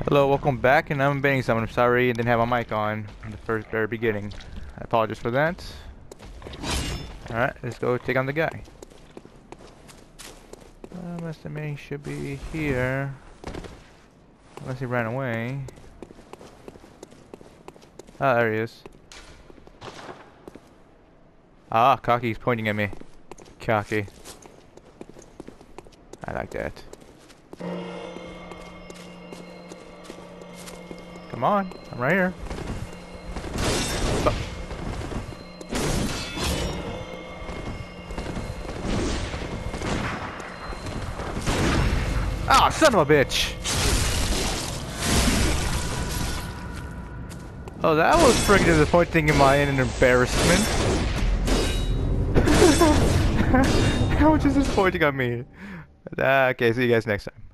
Hello, welcome back, and I'm banning someone. I'm sorry I didn't have my mic on in the very beginning. I apologize for that. Alright, let's go take on the guy. I'm estimating he should be here. Unless he ran away. Ah, there he is. Ah, Cocky's pointing at me. Cocky. I like that. Come on, I'm right here. Ah, son of a bitch! Oh, that was freaking disappointing in my embarrassment. How much is disappointing on me? Okay, see you guys next time.